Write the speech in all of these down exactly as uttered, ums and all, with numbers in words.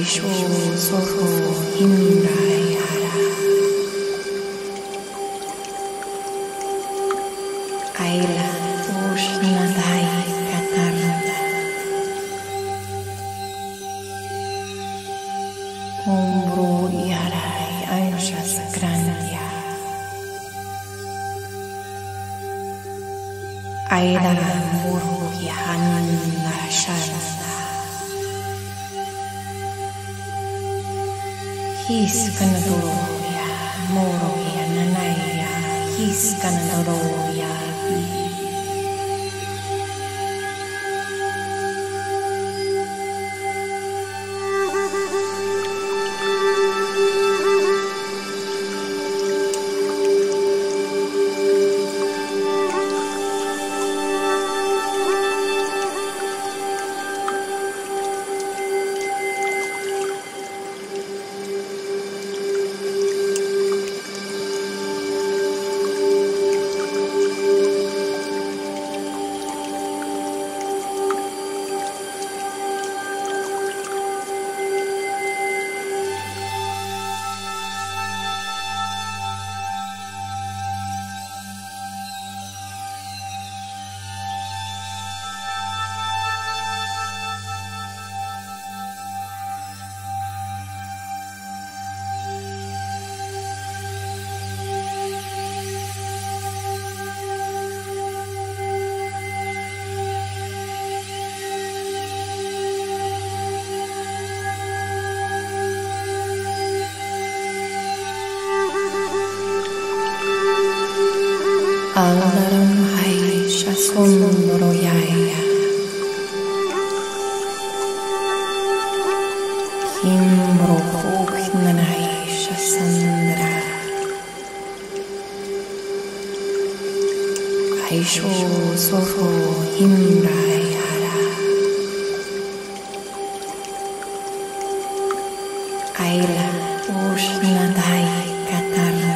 Aisho Soho Himrayara Aila Ushnadai Katarna Umbro Yarai Aisha Sakrandya Aila Muru Yahan Narashana His Kanadoroya, Moroya, Nanaya, His Kanadoroya. Alaram hai shasundoro yaya Kimbro bukhnanai shasandra Aisho soho himrayara Aila ushnadai katarna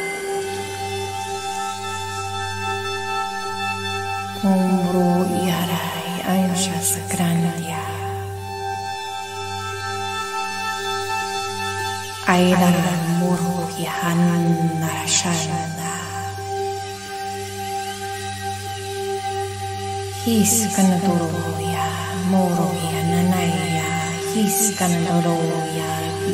Umbro Yarai Aisha Sakrandya Aidara Muru Yahan Narashana His Kanadoroya Moroya Nanaya His Kanadoroya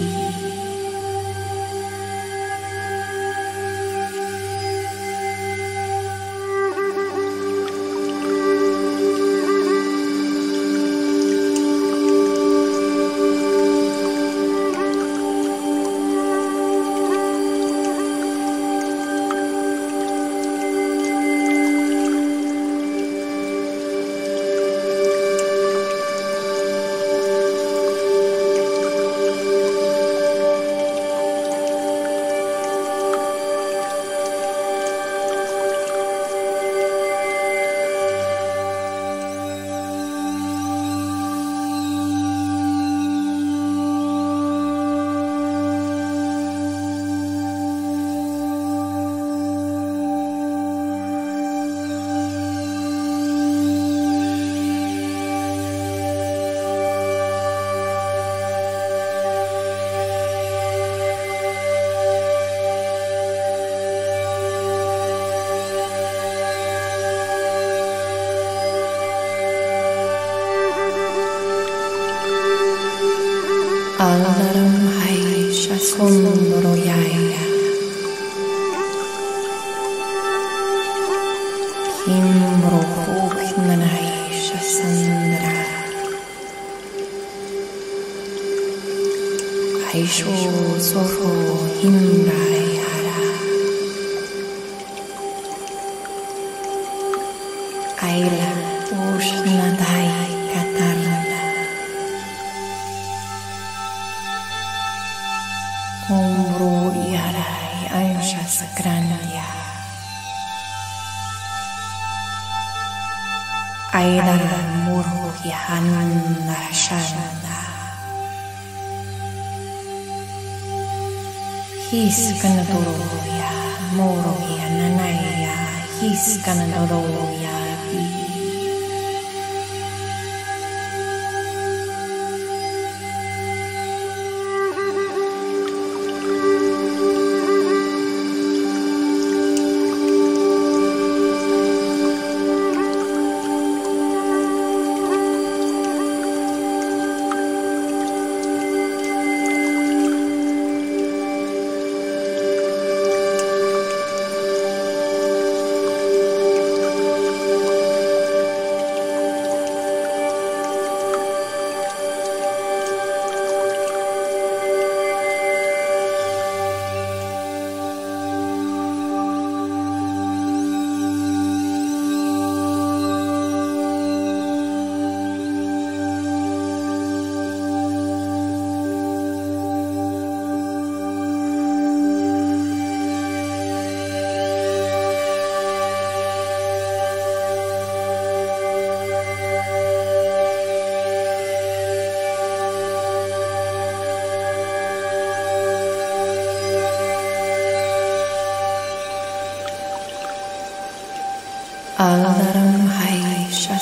Alaram hai shasundoro yaya Kimbro bukhnanai shasandra Aisho soho himrayara Aila ushnadai katarna Umbro Yarai Aisha Sakrandya Aidara Muru Yahan Narashana His Kanadoroya Moroya Nanaya His Kanadoroya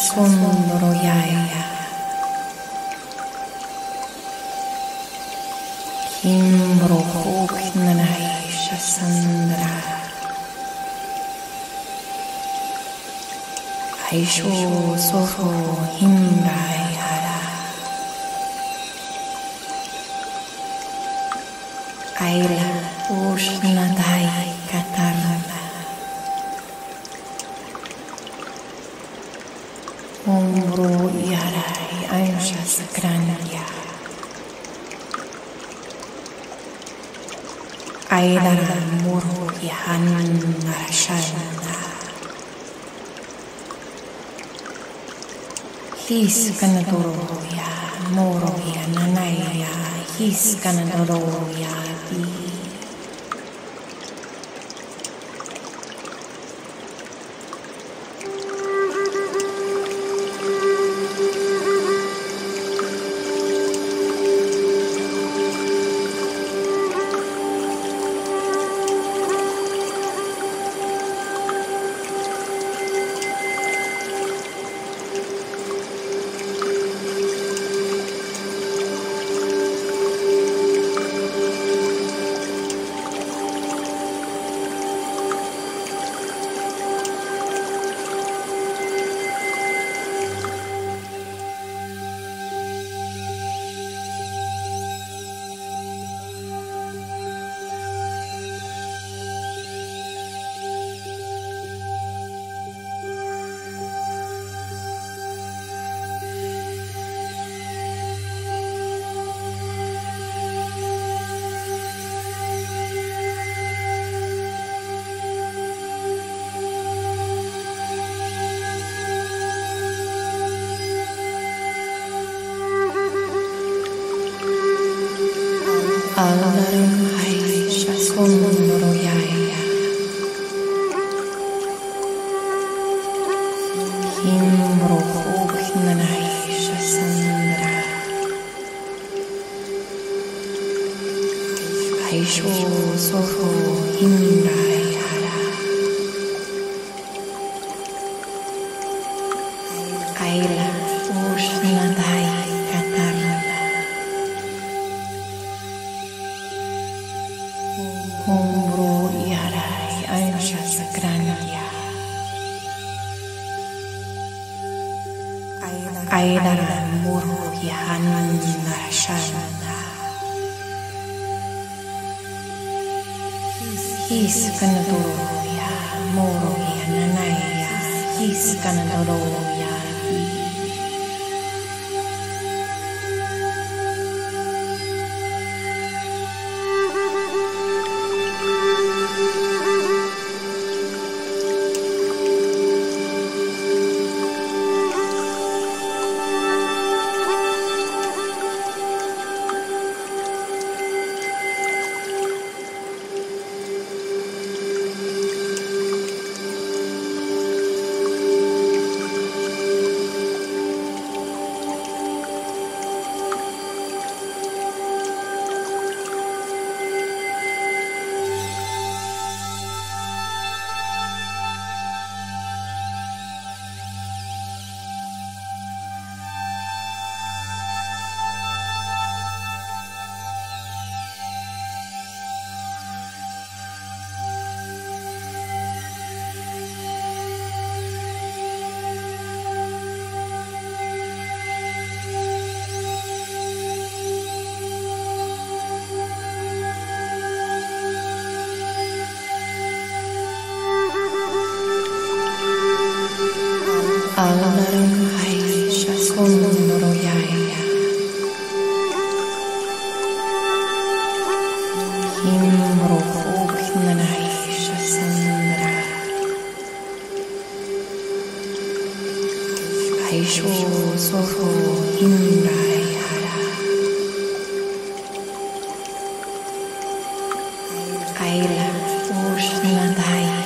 Sundoroyaya Kimbro Hoknanaisha Sandra Aisho Sofo Himrayara Aila Ushnadai Katarna Umbro Yarai Aisha Sakranya Aidara Muru Yahan Narashana His Kanadoroya Moroya Nanaya His Kanadoroya Bi Alaram Aisha Sundoroyaya Kimbro Hoknanaisha Sandra Aisho Sofo Himrayara Aila Ushnadai Katarna Umbro Yarai Aisha Sakranya Aidara Muru Yahan Narashana His Kanadoroya Moroya Nanaya His Kanadoroya Bi Alaram Aisha Sundoroyaya Kimbro Hoknanaisha Sandra Aisho Sofo Himrayara Aila Ushnadai